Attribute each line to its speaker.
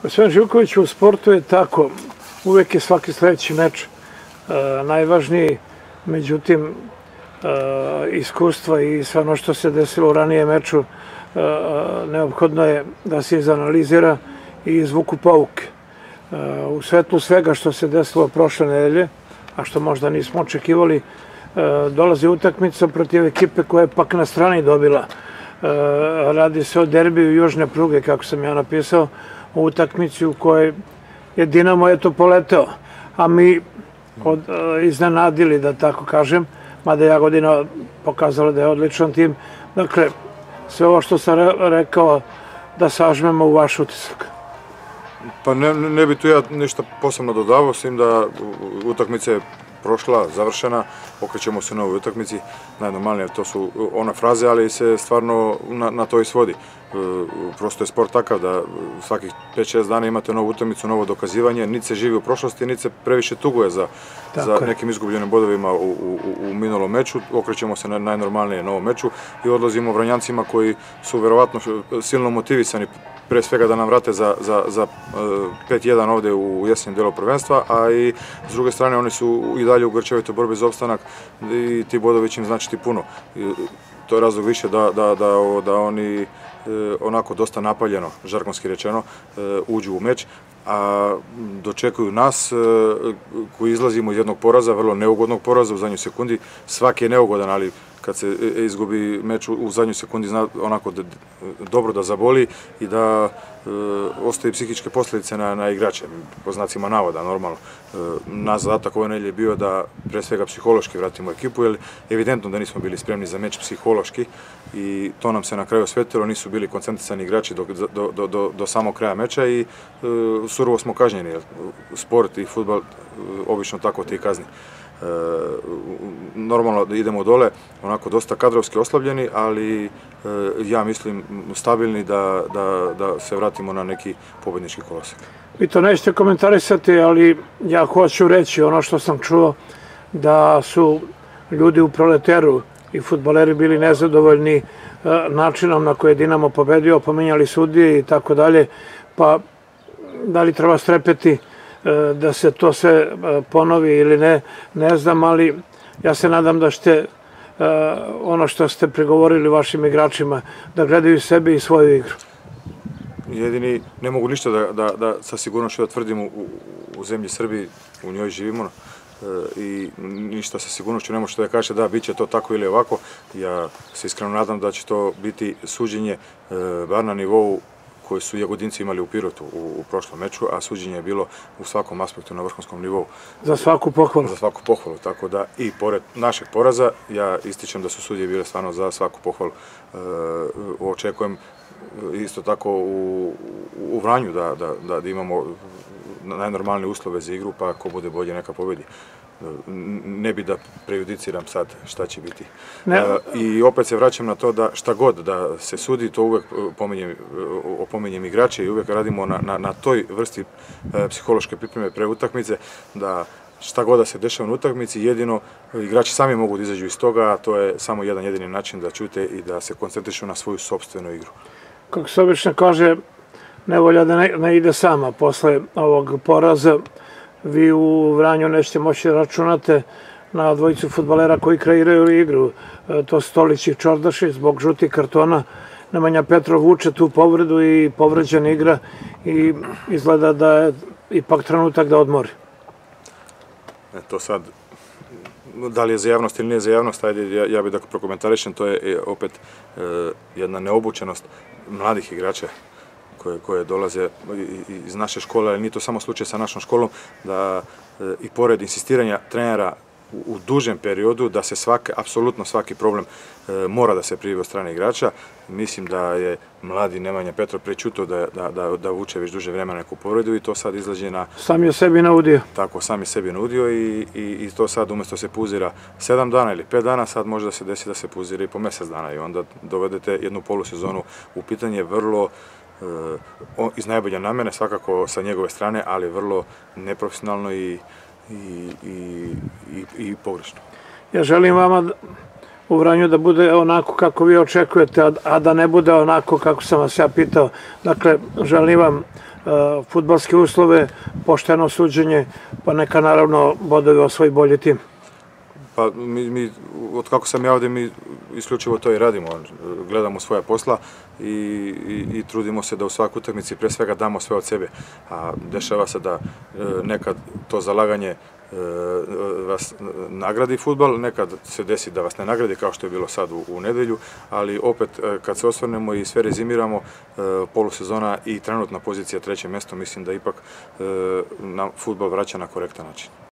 Speaker 1: Gospodin Živković, u sportu je tako, uvek je svaki sledeći meč najvažniji, međutim iskustva i sve ono što se desilo u ranijem meču neophodno je da se izanalizira i izvuku pouke. U svetlu svega što se desilo prošle nedelje, a što možda nismo očekivali, dolazi utakmica protiv ekipe koja je pak na strani dobila. Radi se o derbiju južne pruge, kako sam ja napisao, o utakmici u kojoj je Dinamo poleteo, a mi iznenadili, da tako kažem, mada Jagodina pokazala da je odličan tim. Dakle, sve ovo što sam rekao da sažmemo u vaš utisak.
Speaker 2: Pa ne bi tu ja ništa posebno dodavao, s tim da utakmica je prošla, završena, okrećemo se novoj utakmici, najnormalnije to su ona fraze, ali se stvarno na to i svodi. Prosto je sport takav da svakih 5-6 dana imate novu utakmicu, novo dokazivanje, niti se živi u prošlosti, niti se previše tuguje za nekim izgubljenim bodovima u minulom meču, okrećemo se na najnormalnije novom meču i odlazimo Vranjancima koji su verovatno silno motivisani pre svega da nam vrate za 5-1 ovde u jesenjem delu prvenstva, a i s druge strane oni su i dalje u grčevitoj borbi za opstanak i ti bodovi će im značiti puno. To je razlog više da oni onako dosta napaljeno, žargonski rečeno, uđu u meč, a dočekuju nas koji izlazimo iz jednog poraza, vrlo neugodnog poraza u zadnjoj sekundi. Svaki je neugodan, ali kad se izgubi meč u zadnjoj sekundi zna onako dobro da zaboli i da ostaje psihičke posljedice na igrače, po znacima navoda, normalno. Naš zadatak ove nedelje je bio da pre svega psihološki vratimo ekipu, jer evidentno da nismo bili spremni za meč psihološki i to nam se na kraju osvetilo, nisu bili koncentrisani igrači do samog kraja meča i surovo smo kažnjeni, jer sport i fudbal obično tako ti kazni. Normalno da idemo dole, onako dosta kadrovski oslabljeni, ali ja mislim stabilni da se vratimo na neki pobednički kolosek.
Speaker 1: Vi to nećete komentarisati, ali ja hoću reći ono što sam čuo, da su ljudi u Proleteru i fudbaleri bili nezadovoljni načinom na koji je Dinamo pobedio, pomenjali sudije i tako dalje, pa da li treba strepeti da se to sve ponovi ili ne, ne znam, ali ja se nadam da ćete ono što ste prigovorili vašim igračima, da gledaju sebe i svoju igru.
Speaker 2: Jedini, ne mogu ništa da sa sigurnošću da tvrdim u zemlji Srbiji, u njoj živimo i ništa sa sigurnošću ne može da kaže da bit će to tako ili ovako. Ja se iskreno nadam da će to biti suđenje bar na nivou koji su Jagodinci imali u Pirotu u prošlom meču, a suđenje je bilo u svakom aspektu na vrhunskom nivou.
Speaker 1: Za svaku pohvalu.
Speaker 2: Za svaku pohvalu, tako da i pored našeg poraza, ja ističem da su sudije bile stvarno za svaku pohvalu. Očekujem isto tako u Vranju da imamo najnormalnije uslove za igru, pa ako bude bolje neka pobedi. Ne bi da prejudiciram sad šta će biti. I opet se vraćam na to da šta god da se sudi, to uvek opominjem igrače i uvek radimo na toj vrsti psihološke pripreme pre utakmice, da šta god da se dešava na utakmici, jedino igrači sami mogu da izađu iz toga, a to je samo jedan jedini način da ćute i da se koncentrišu na svoju sopstvenu igru.
Speaker 1: Kako se obično kaže, nevolja da ne ide sama. Posle ovog poraza vi u Vranju nećete moći da računate na dvojicu fudbalera koji kreiraju igru. To su Stolić i Čordašić, zbog žutih kartona. Nemanja Petrov vuče tu povredu i povređena igra i izgleda da je ipak trenutak da odmori.
Speaker 2: To sad, da li je za javnost ili nije za javnost, ajde ja bih da prokomentarišem, to je opet jedna neobučenost mladih igrača koje dolaze iz naše škole, ali nije to samo slučaj sa našom školom, da i pored insistiranja trenera u dužem periodu, da se apsolutno svaki problem mora da se prijavi od strane igrača. Mislim da je mladi Nemanja Petrov prećutao da vuče već duže vremena neku povredu i to sad izlazi na...
Speaker 1: Sam je sebi naudio.
Speaker 2: Tako, sam je sebi naudio i to sad umesto se puzira 7 dana ili 5 dana, sad može da se desi da se puzira i po mesec dana i onda dovedete jednu polusezonu u pitanje vrlo iz najbolje namene, svakako sa njegove strane, ali vrlo neprofesionalno i pogrešno.
Speaker 1: Ja želim vama u Vranju da bude onako kako vi očekujete, a da ne bude onako kako sam vas ja pitao. Dakle, želim vam fudbalske uslove, pošteno suđenje, pa neka naravno bodove osvoji bolji tim.
Speaker 2: Pa od kako sam ja ovdje, mi isključivo to i radimo. Gledamo svoja posla i trudimo se da u svakoj utakmici pre svega damo sve od sebe. A dešava se da nekad to zalaganje vas nagradi fudbal, nekad se desi da vas ne nagradi kao što je bilo sad u nedelju, ali opet kad se osvrnemo i sve rezimiramo, polusezona i trenutna pozicija 3. mjesto, mislim da ipak nam fudbal vraća na korektan način.